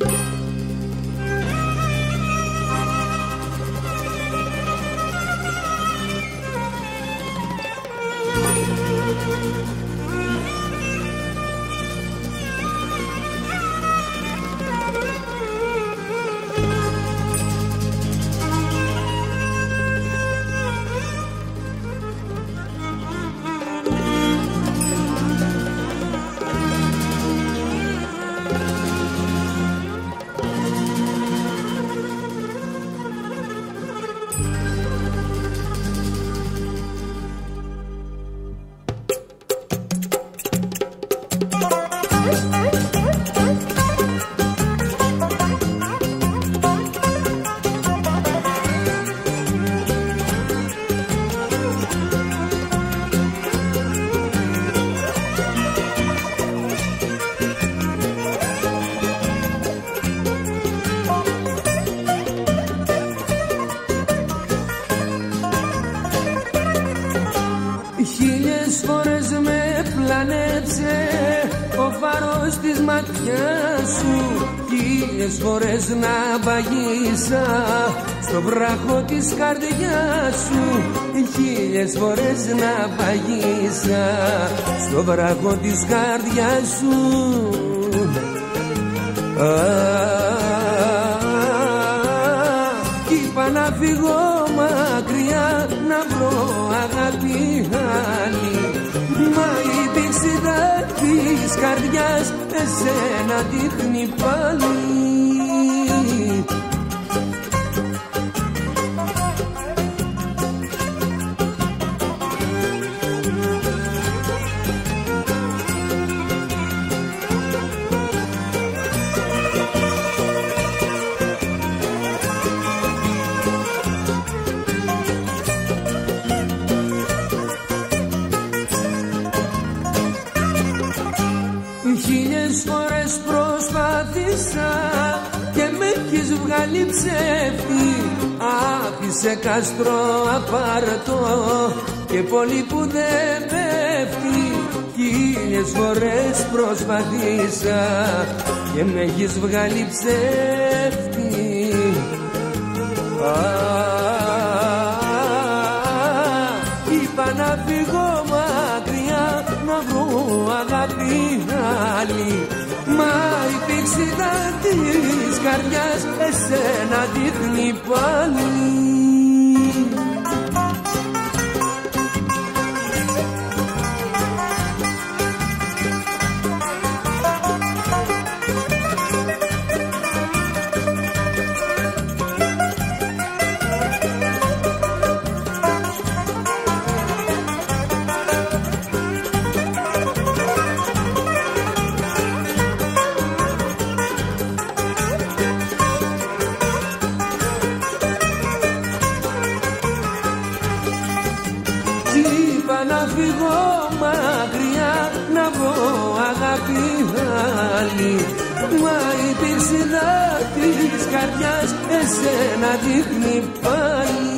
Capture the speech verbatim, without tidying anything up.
Χίλιες φορές με πλανέψε ο φάρος της ματιάς σου, χίλιες φορές να βαγίσα στο βράχο της καρδιάς σου, χίλιες φορές να βαγίσα στο βράχο της καρδιάς σου. Κι είπα να φύγω μακριά να βρω αγάπη άλλη, μα η πηξίδα της καρδιάς εσένα δείχνει πάλι. Χίλιες φορές προσπάθησα και με έχεις βγάλει ψεύτη, άφησε κάστρο απάρτο και πολύ που δεν πέφτει. Χίλιες φορές προσπάθησα και με έχεις βγάλει ψεύτη. Είπα να φύγω μακριά να βρω αγάπη άλλη, μα η πηξίδα της καρδιάς εσένα δείχνει πάλι. Είπα να φύγω μακριά να βρω αγάπη άλλη, μα η πηξίδα της καρδιάς εσένα δείχνει πάλι.